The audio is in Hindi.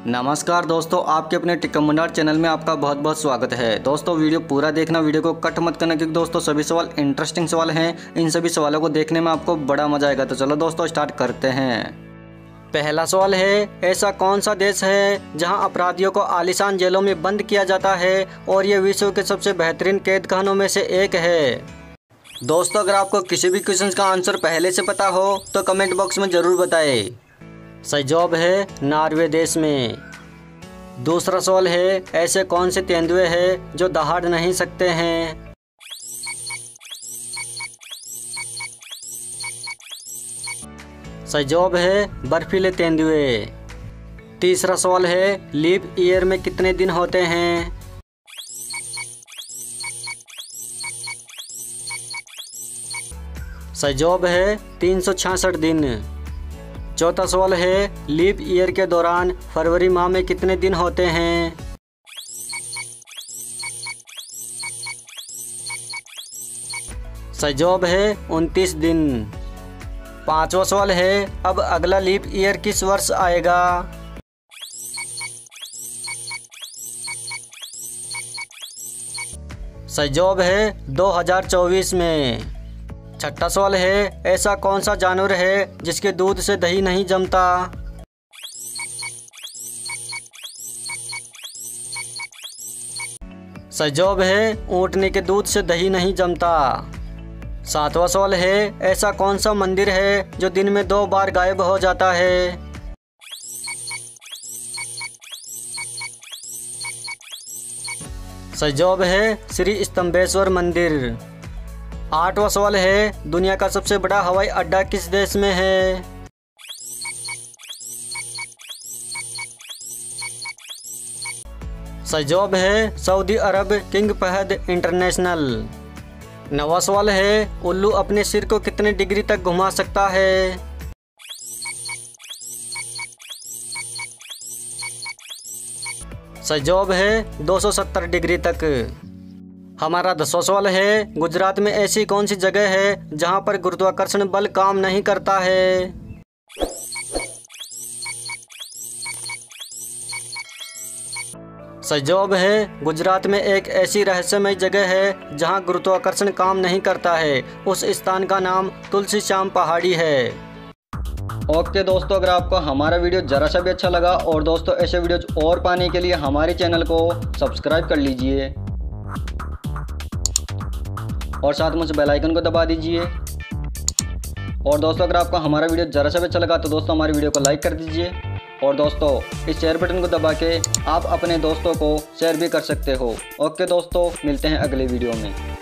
नमस्कार दोस्तों, आपके अपने टिकमंडार चैनल में आपका बहुत बहुत स्वागत है। दोस्तों वीडियो पूरा देखना, वीडियो को कट मत करना, क्योंकि दोस्तों सभी सवाल इंटरेस्टिंग सवाल हैं। इन सभी सवालों को देखने में आपको बड़ा मजा आएगा। तो चलो दोस्तों स्टार्ट करते हैं। पहला सवाल है, ऐसा कौन सा देश है जहां अपराधियों को आलीशान जेलों में बंद किया जाता है और ये विश्व के सबसे बेहतरीन कैद खानों में से एक है। दोस्तों अगर आपको किसी भी क्वेश्चन का आंसर पहले से पता हो तो कमेंट बॉक्स में ज़रूर बताएं। सही जवाब है नॉर्वे देश में। दूसरा सवाल है, ऐसे कौन से तेंदुए हैं जो दहाड़ नहीं सकते हैं। सही जवाब है बर्फीले तेंदुए। तीसरा सवाल है, लीप ईयर में कितने दिन होते हैं। सही जवाब है 366 दिन। चौथा सवाल है, लीप ईयर के दौरान फरवरी माह में कितने दिन होते हैं। सही जवाब है 29 दिन। पांचवा सवाल है, अब अगला लीप ईयर किस वर्ष आएगा। सही जवाब है 2024 में। छठा सवाल है, ऐसा कौन सा जानवर है जिसके दूध से दही नहीं जमता। सही जवाब है ऊँटनी के दूध से दही नहीं जमता। सातवां सवाल है, ऐसा कौन सा मंदिर है जो दिन में 2 बार गायब हो जाता है। सही जवाब है श्री स्तंभेश्वर मंदिर। आठवां सवाल है, दुनिया का सबसे बड़ा हवाई अड्डा किस देश में है। सही जवाब है Saudi Arab King Fahd International. नवा सवाल है, उल्लू अपने सिर को कितने डिग्री तक घुमा सकता है। सही जवाब है 270 डिग्री तक। हमारा 10वां सवाल है, गुजरात में ऐसी कौन सी जगह है जहां पर गुरुत्वाकर्षण बल काम नहीं करता है। सही जवाब है गुजरात में एक ऐसी रहस्यमय जगह है जहां गुरुत्वाकर्षण काम नहीं करता है। उस स्थान का नाम तुलसी श्याम पहाड़ी है। ओके दोस्तों, अगर आपको हमारा वीडियो ज़रा सा भी अच्छा लगा और दोस्तों ऐसे वीडियोज और पाने के लिए हमारे चैनल को सब्सक्राइब कर लीजिए और साथ में उस बेल आइकन को दबा दीजिए। और दोस्तों अगर आपको हमारा वीडियो ज़रा सा भी अच्छा लगा तो दोस्तों हमारे वीडियो को लाइक कर दीजिए। और दोस्तों इस शेयर बटन को दबा के आप अपने दोस्तों को शेयर भी कर सकते हो। ओके दोस्तों, मिलते हैं अगले वीडियो में।